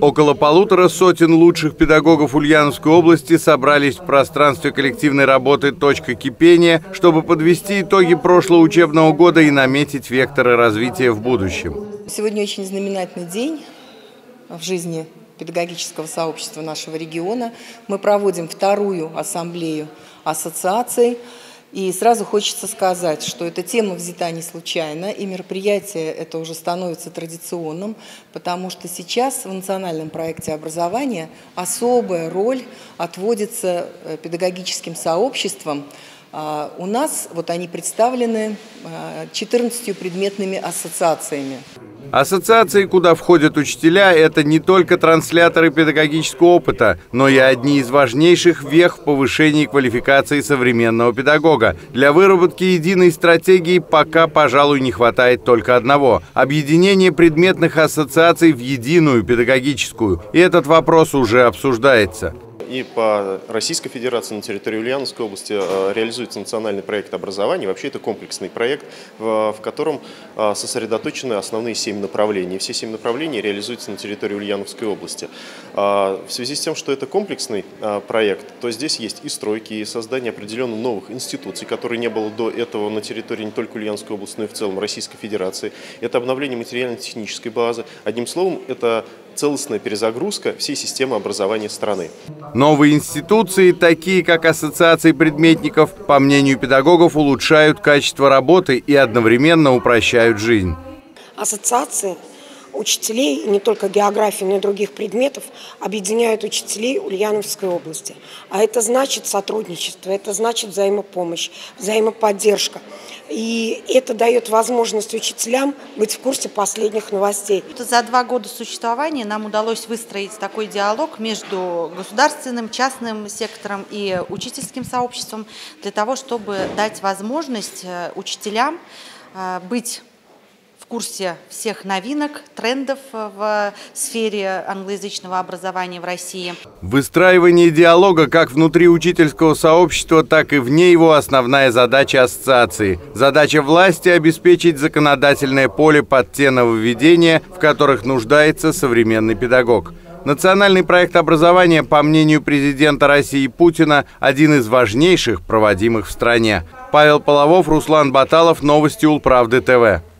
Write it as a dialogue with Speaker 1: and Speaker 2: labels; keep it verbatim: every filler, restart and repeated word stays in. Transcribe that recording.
Speaker 1: Около полутора сотен лучших педагогов Ульяновской области собрались в пространстве коллективной работы «Точка кипения», чтобы подвести итоги прошлого учебного года и наметить векторы развития в будущем.
Speaker 2: Сегодня очень знаменательный день в жизни педагогического сообщества нашего региона. Мы проводим вторую ассамблею ассоциаций. И сразу хочется сказать, что эта тема взята не случайно, и мероприятие это уже становится традиционным, потому что сейчас в национальном проекте образования особая роль отводится педагогическим сообществам. У нас вот они представлены четырнадцатью предметными ассоциациями.
Speaker 1: Ассоциации, куда входят учителя, это не только трансляторы педагогического опыта, но и одни из важнейших вех в повышении квалификации современного педагога. Для выработки единой стратегии пока, пожалуй, не хватает только одного – объединения предметных ассоциаций в единую педагогическую. И этот вопрос уже обсуждается.
Speaker 3: И по Российской Федерации на территории Ульяновской области реализуется национальный проект образования. Вообще это комплексный проект, в котором сосредоточены основные семь направлений. Все семь направлений реализуются на территории Ульяновской области. В связи с тем, что это комплексный проект, то здесь есть и стройки, и создание определенных новых институций, которые не было до этого на территории не только Ульяновской области, но и в целом Российской Федерации. Это обновление материально-технической базы. Одним словом, это целостная перезагрузка всей системы образования страны.
Speaker 1: Новые институции, такие как ассоциации предметников, по мнению педагогов, улучшают качество работы и одновременно упрощают жизнь.
Speaker 4: Ассоциации учителей, не только географии, но и других предметов, объединяют учителей Ульяновской области. А это значит сотрудничество, это значит взаимопомощь, взаимоподдержка. И это дает возможность учителям быть в курсе последних новостей.
Speaker 5: За два года существования нам удалось выстроить такой диалог между государственным, частным сектором и учительским сообществом для того, чтобы дать возможность учителям быть в курсе всех новинок, трендов в сфере англоязычного образования в России.
Speaker 1: Выстраивание диалога как внутри учительского сообщества, так и вне его основная задача ассоциации. Задача власти – обеспечить законодательное поле под те нововведения, в которых нуждается современный педагог. Национальный проект образования, по мнению президента России Путина, один из важнейших, проводимых в стране. Павел Половов, Руслан Баталов, Новости Улправды ТВ.